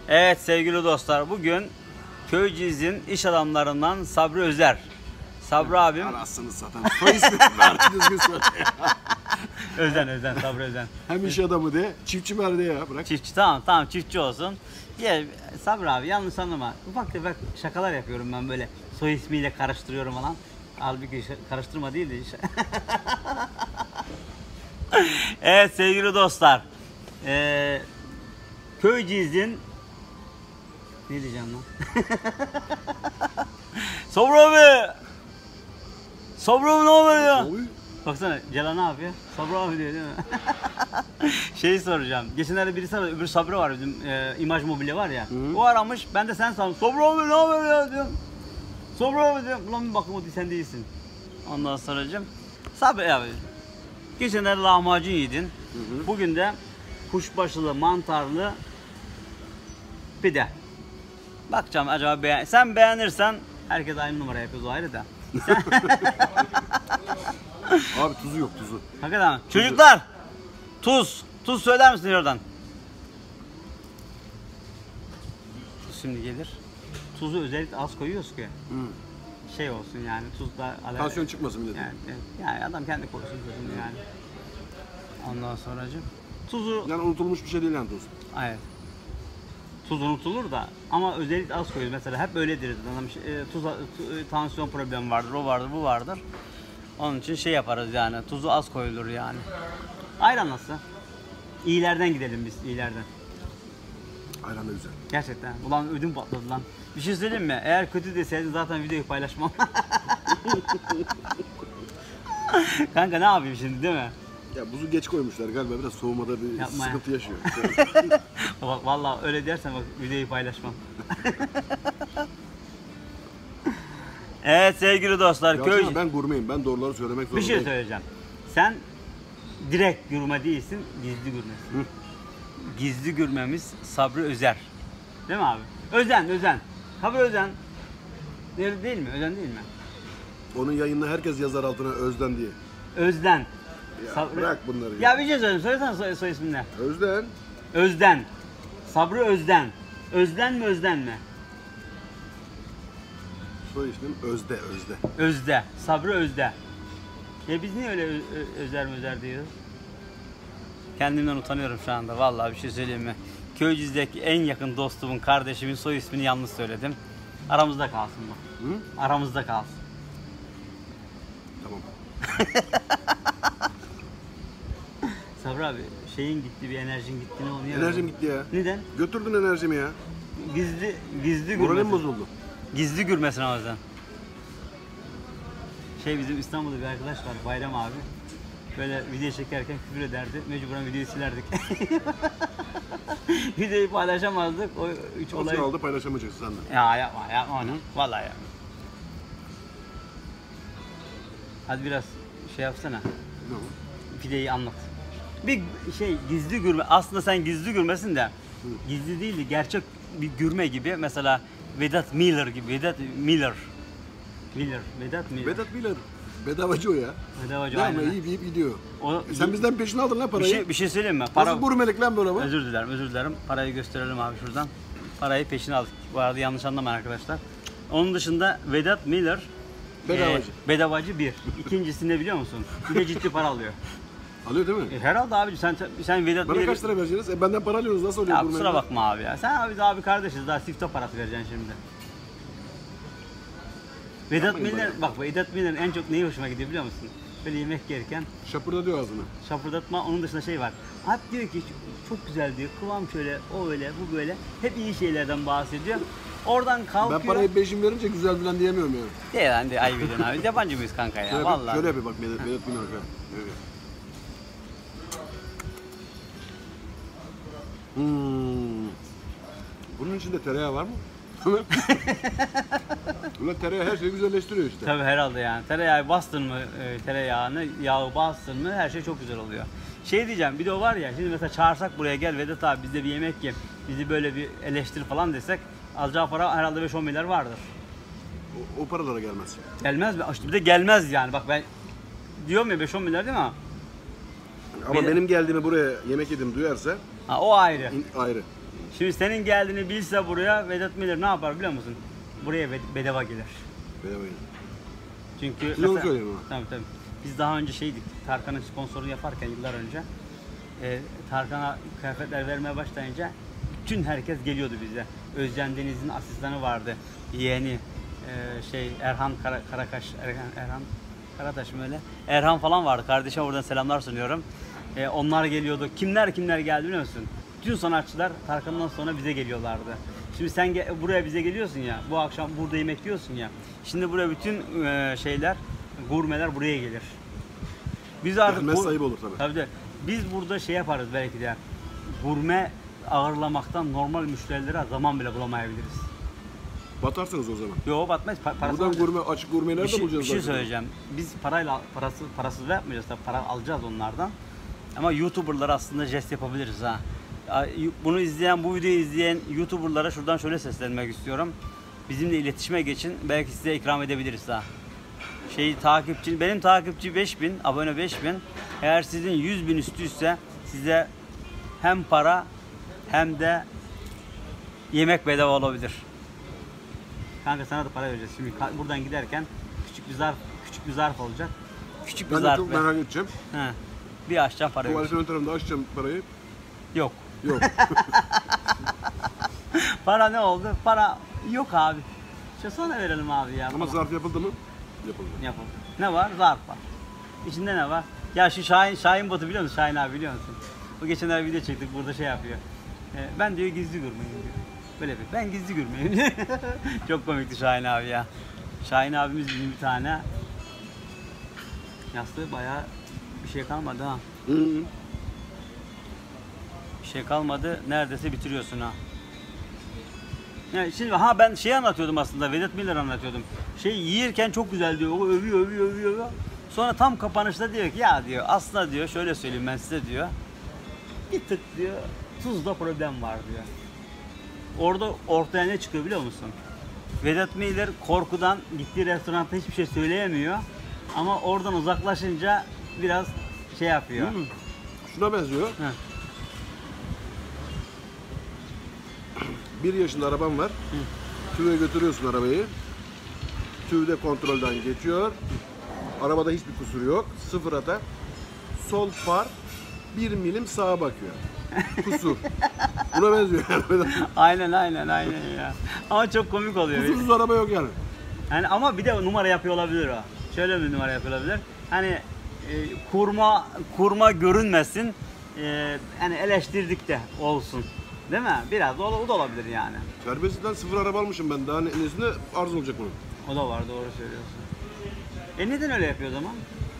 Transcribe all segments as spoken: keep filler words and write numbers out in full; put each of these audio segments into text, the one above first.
Evet sevgili dostlar, bugün Köyceğiz'in iş adamlarından Sabri Özer. Sabri abim. Arasını satan. Soy ismi düzgün söyle. Özen, Özen, Sabri Özen. Hem iş adamı de, çiftçi var de ya, bırak. Çiftçi, tamam tamam, çiftçi olsun. Ya Sabri abi, yanlış anlama. Ufak tefek şakalar yapıyorum ben, böyle soy ismiyle karıştırıyorum falan. Halbuki karıştırma değil de iş. Evet sevgili dostlar. Ee, Köyceğiz'in ne diyeceğim lan? Sabri abi! Sabri abi ne haber ya? Baksana Celal ne yapıyor? Sabri abi diyor değil mi? Şeyi soracağım. Geçenlerde birisi var, öbür Sabri var, bizim e, imaj mobilya var ya. Hı. O aramış, ben de sen sandım. Sabri abi ne haber ya diyorum. Sabri abi diyorum. Ulan bir bakım o değil, sen değilsin. Ondan sonracığım. Sabri abi. Geçenlerde lahmacun yedin. Hı hı. Bugün de kuşbaşılı, mantarlı pide. Bakacağım acaba beğen... Sen beğenirsen herkes aynı numara yapıyoruz, o ayrı da. Sen... Abi tuzu yok, tuzu. Hakikaten. Tuzu. Çocuklar, tuz. Tuz söyler misin oradan? Şimdi gelir. Tuzu özellikle az koyuyoruz ki. Hmm. Şey olsun yani, tuzda... Tansiyon çıkmasın dedim. Yani, yani adam kendi koysun tuzunu yani. Ondan sonracığım. Tuzu... Yani unutulmuş bir şey değil yani tuz. Evet. Tuz unutulur da ama özellikle az koyuyoruz. Mesela hep öyledir. E, tuz, tu, tansiyon problemi vardır, o vardır, bu vardır. Onun için şey yaparız yani, tuzu az koyulur yani. Ayran nasıl? İyilerden gidelim biz, iyilerden. Ayran da güzel. Gerçekten. Ulan ödüm patladı lan. Bir şey söyleyeyim mi? Eğer kötü deseydin zaten videoyu paylaşmam. Kanka ne yapayım şimdi, değil mi? Ya buzu geç koymuşlar galiba, biraz soğumada bir Yapma sıkıntı ya. yaşıyor. Bak vallahi öyle dersen bak videoyu paylaşmam. Evet sevgili dostlar, ya köy... ben gurmeyim, ben doğruları söylemek zorundayım. Bir şey söyleyeceğim. Sen direkt gurme değilsin, gizli gurmesin. Hı. Gizli gurmemiz Sabri Özer. Değil mi abi? Özen, Özen. Sabri Özen. Değil mi? Özen değil mi? Onun yayınına herkes yazar altına Özden diye. Özden. Ya Sabri... bırak bunları. Ya, ya bir şey söyleyeyim. Söylesene soy, soy ismini ne? Özden. Özden. Sabri Özden. Özden mi, Özden mi? Soy ismim Özde, Özde. Özde. Sabri Özde. Ya biz niye öyle Özer mi Özer diyoruz? Kendimden utanıyorum şu anda. Vallahi bir şey söyleyeyim mi? Köyceğiz'deki en yakın dostumun, kardeşimin soy ismini yanlış söyledim. Aramızda kalsın bu. Hı? Aramızda kalsın. Tamam. Sabri abi, şeyin gitti, bir enerjin gitti, ne oluyor? Enerjim gitti ya. Neden? Götürdün enerjimi ya. Gizli, gizli gürmesin. Moralim bozuldu. Gizli gürmesin o yüzden. Şey, bizim İstanbul'da bir arkadaş var, Bayram abi. Böyle video çekerken küfür ederdi, mecburen videoyu silerdik. Videoyu paylaşamazdık, o üç olay... Olsun aldı, paylaşamayacaksın sen de. Ya yapma, yapma onu, vallahi yapma. Hadi biraz şey yapsana. Ne o? Pideyi anlat. Bir şey, gizli gürme, aslında sen gizli gürmesin de, Hı. gizli değil de gerçek bir gürme gibi, mesela Vedat Milor gibi, Vedat Milor. Miller, Vedat Miller. Vedat Miller. Bedavacı o ya. Bedavacı ne aynen. Ama iyi yiyip gidiyor. O, e sen bizden peşini aldın lan parayı. Bir şey, bir şey söyleyeyim mi? Para... Nasıl burmelik lan böyle bu? Özür dilerim, özür dilerim. Parayı gösterelim abi şuradan. Parayı peşine aldık. Bu arada yanlış anlamayın arkadaşlar. Onun dışında Vedat Miller bedavacı. E, bedavacı bir. İkincisi ne biliyor musun? Bir de ciddi para alıyor. Alıyor değil mi? E, herhalde abi, sen sen Vedat Bana Miller'i... kaç lira vereceksiniz? E, benden para alıyorsunuz, nasıl oluyor? Ya kusura bakma abi ya. Sen abi, abi kardeşiz, daha sifte parası vereceksin şimdi. Vedat Miller, bak Vedat Miller'in en çok neyi hoşuma gidiyor biliyor musun? Böyle yemek yerken şapırda diyor ağzını. Şapırdatma, onun dışında şey var. Hep diyor ki çok güzel diyor, kıvam şöyle, o öyle, bu böyle. Hep iyi şeylerden bahsediyor. Oradan kalkıyor. Ben parayı peşin verince güzel falan diyemiyorum yani. Değil lan, de ayıp ediyorsun abi. Yabancı mıyız kanka ya? Şöyle vallahi. Şöyle bir bak Vedat Miller şöyle. Evet. Hmm. Bunun içinde tereyağı var mı? Ulan tereyağı her şeyi güzelleştiriyor işte. Tabii herhalde yani. Tereyağı bastın mı, e, tereyağını, yağı bastın mı her şey çok güzel oluyor. Şey diyeceğim, bir de o var ya, şimdi mesela çağırsak buraya, gel Vedat abi bizde bir yemek ye, bizi böyle bir eleştir falan desek, alacağı para herhalde beş on milyar vardır. O, o paralara gelmez. Gelmez mi? İşte bir de gelmez yani. Bak ben diyorum ya, beş on milyar değil mi? Ama benim, benim geldiğimi buraya yemek yedim duyarsa... Ha, o ayrı. In, ayrı. Şimdi senin geldiğini bilse buraya Vedat Milor ne yapar biliyor musun? Buraya bed- bedava gelir. Bedava. Çünkü Siz onu söyleyin ona. tabii tabii. Biz daha önce şeydik, Tarkan'ın sponsorunu yaparken yıllar önce e, Tarkan'a kıyafetler vermeye başlayınca bütün herkes geliyordu bize. Özcan Deniz'in asistanı vardı, yeğeni e, şey Erhan Kara, Karakaş, Erhan, Erhan Karataş mı öyle? Erhan falan vardı. Kardeşime buradan selamlar sunuyorum. E, onlar geliyordu. Kimler kimler geldi biliyor musun? Bütün sanatçılar Tarkan'dan sonra bize geliyorlardı. Şimdi sen ge- buraya bize geliyorsun ya, bu akşam burada yemek yiyorsun ya. Şimdi buraya bütün e, şeyler, gurmeler buraya gelir. Biz artık Gelmez bu- sayıp olur tabii. Tabii de biz burada şey yaparız belki de. Gurme ağırlamaktan normal müşterilere zaman bile bulamayabiliriz. Batarsınız o zaman. Yo batmayız. Pa- parasını Buradan alacağız. gurme, açık gurmeyi bir nerede şey, bulacağız? bir şey zaten? söyleyeceğim. Biz parayla parası parasız da yapmayacağız tabii. Para alacağız onlardan. Ama YouTuber'lara aslında jest yapabiliriz ha. Ya, bunu izleyen, bu videoyu izleyen YouTuber'lara şuradan şöyle seslenmek istiyorum. Bizimle iletişime geçin. Belki size ikram edebiliriz ha. Şey takipçi, benim takipçi beş bin, abone beş bin. Eğer sizin yüz bin üstüyse size hem para hem de yemek bedava olabilir. Kanka sana da para vereceğiz. Şimdi ka- buradan giderken küçük bir zarf, küçük bir zarf olacak. Küçük bir Ben de zarf. çok ver. merak edeceğim. He. Bir açacağım para Tuvaletin vereceğim. ön tarafında açacağım parayı. Yok. Yok. Para ne oldu? Para yok abi. İşte sonra verelim abi ya. Ama falan. zarf yapıldı mı? Yapıldı. Yapalım. Ne var? Zarf var. İçinde ne var? Ya şu Şahin, Şahin botu biliyor musun? Şahin abi biliyor musun? Bu geçenler video çektik, burada şey yapıyor. Ee, ben diyor gizli gurmeyim diyor. Böyle bir, ben gizli gurmeyim diyor. Çok komikti Şahin abi ya. Şahin abimiz bizim bir tane. Yastığı bayağı bir şey kalmadı ha. Hı hı. Bir şey kalmadı. Neredeyse bitiriyorsun ha. Yani şimdi ha ben şey anlatıyordum aslında. Vedat Milor anlatıyordum. Şey yiyirken çok güzel diyor. O övüyor, övüyor, övüyor, övüyor. Sonra tam kapanışta diyor ki ya diyor aslında diyor şöyle söyleyeyim ben size diyor. Bir tık diyor tuzda problem var diyor. Orada ortaya ne çıkıyor biliyor musun? Vedat Milor korkudan gittiği restoranda hiçbir şey söyleyemiyor. Ama oradan uzaklaşınca biraz şey yapıyor. Hı. Şuna benziyor. Heh. Bir yaşında araban var. TÜV'e götürüyorsun arabayı. TÜV'de kontrolden geçiyor. Arabada hiçbir kusur yok. Sıfır hata. Sol far bir milim sağa bakıyor. Kusur. Buna benziyor yani. Aynen aynen aynen ya. Ama çok komik oluyor. Kusursuz araba yok yani. Yani ama bir de numara yapıyor olabilir o. Şöyle bir numara yapıyor olabilir. Hani e, kurma kurma görünmesin. E, hani eleştirdik de olsun. Değil mi? Biraz da o, o da olabilir yani. Serbestten sıfır araba almışım ben. Daha ne, nesine arz olacak bunun? O da var, doğru söylüyorsun. E neden öyle yapıyor o zaman?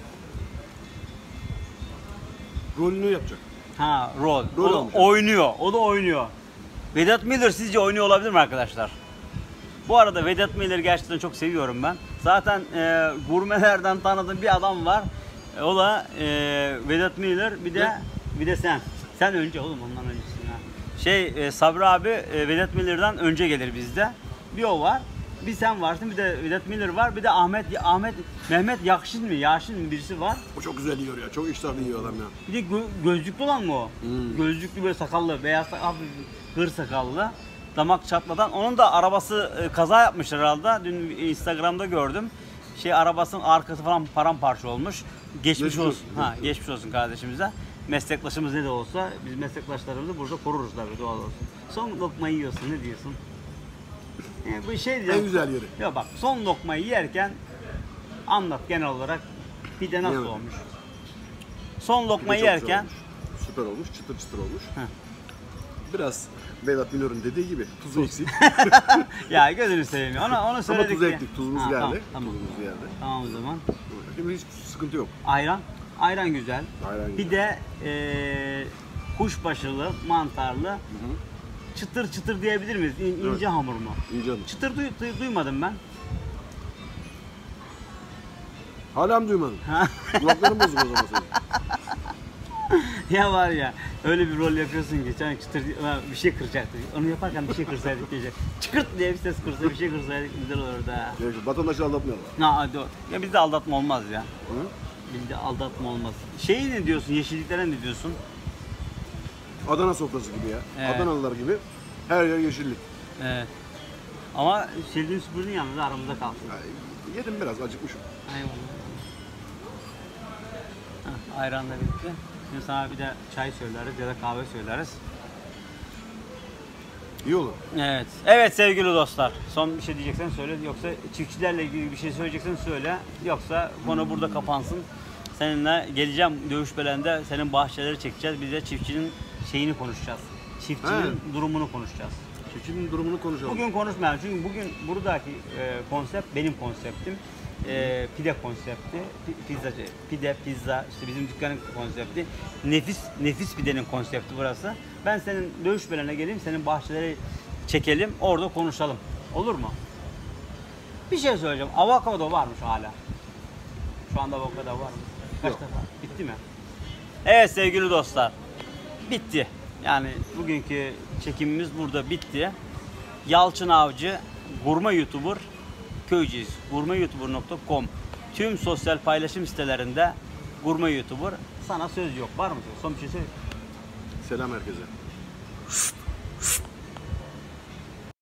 Rolünü yapacak. Ha, rol. Rol O da almış. oynuyor. O da oynuyor. Vedat Milor sizce oynuyor olabilir mi arkadaşlar? Bu arada Vedat Milor'u gerçekten çok seviyorum ben. Zaten e, gurmelerden tanıdığım bir adam var. E, o da e, Vedat Milor, bir de Ne? bir de sen. Sen önce oğlum, ondan öncesin ha. Şey e, Sabri abi e, Vedat Milor'dan önce gelir bizde. Bir o var. Bir sen varsın, bir de Vedat Milor var, bir de Ahmet Ahmet Mehmet Yakşin mi, Yaşin mi birisi var. O çok güzel yiyor ya. Çok iştahlı yiyor adam ya. Bir de gö- gözlüklü olan mı o? Hmm. Gözlüklü böyle sakallı, beyaz sak- hafif hır sakallı. Damak çatmadan. Onun da arabası e, kaza yapmış herhalde. Dün Instagram'da gördüm. Şey arabasının arkası falan paramparça olmuş. Geçmiş Geçmiş olsun. olsun, Ha, geçmiş geçmiş olsun kardeşimize. Meslektaşımız ne de olsa biz meslektaşlarımızı burada koruruz tabii, doğal olsun. Son lokmayı yiyorsun, ne diyorsun? E, bu şey diyeceğim. En güzel yeri. Ya bak, son lokmayı yerken anlat genel olarak pide nasıl Yemedim. olmuş? Son lokmayı Çok güzel yerken olmuş. Süper olmuş. Çıtır çıtır olmuş. Heh. Biraz Vedat Milor'un dediği gibi tuzu eksik. ya gözünü seveyim. Ona onu Ama söyledik. tuzu diye. ektik. Tuzumuz Ha, geldi. Tamam, tamam. Tuzumuz geldi. Tamam o zaman. Şimdi hiç sıkıntı yok. Ayran. Ayran güzel. Ayran Bir güzel. de eee kuşbaşılı, mantarlı, Hı hı. çıtır çıtır diyebilir miyiz? İn, Evet. ince hamur mu? İyi canım. Çıtır duy, duy- duymadım ben. Hala mı duymadın? Ha? Kulakların bozuk o zaman senin. Ya var ya, öyle bir rol yapıyorsun ki sen çıtır ha, bir şey kıracaktı. Onu yaparken bir şey kırsaydık diyecek. Çıkırt diye bir ses kırsa, bir şey kırsaydık güzel olurdu ha. Neyse, vatandaşı aldatmayalım. Ha, hadi o. Ya bizde aldatma olmaz ya. Hı? Bizde aldatma olmaz. Şeyi ne diyorsun? Yeşilliklere ne diyorsun? Adana sofrası gibi ya. Evet. Adanalılar gibi Her yer yeşillik. Evet. Ama sildiğin süpürdüğün yalnız aramızda kalsın. Ay, yedim biraz, acıkmışım. Eyvallah. Heh, ayran da bitti. Şimdi sana bir de çay söyleriz ya da kahve söyleriz. İyi olur. Evet. Evet sevgili dostlar. Son bir şey diyeceksen söyle. Yoksa çiftçilerle ilgili bir şey söyleyeceksen söyle. Yoksa konu burada kapansın. Seninle geleceğim dövüş belende, senin bahçeleri çekeceğiz. Biz de çiftçinin şeyini konuşacağız. Çiftçinin He. durumunu konuşacağız. Çiftçinin durumunu konuşalım. Bugün konuşmayalım çünkü bugün buradaki e, konsept benim konseptim. E, pide konsepti, pi- pizzacı, pide, pizza, işte bizim dükkanın konsepti. Nefis, nefis pidenin konsepti burası. Ben senin dövüş belenine geleyim, senin bahçeleri çekelim, orada konuşalım. Olur mu? Bir şey söyleyeceğim. Avokado varmış hala. Şu anda avokado var mı? Kaç Yok. defa? Bitti mi? Evet sevgili dostlar. Bitti. Yani bugünkü çekimimiz burada bitti. Yalçın Avcı, gurme YouTuber, köyceğiz. gurme youtuber nokta com. Tüm sosyal paylaşım sitelerinde gurme YouTuber. Sana söz yok. Var mı? Son bir şey söyle. Selam herkese.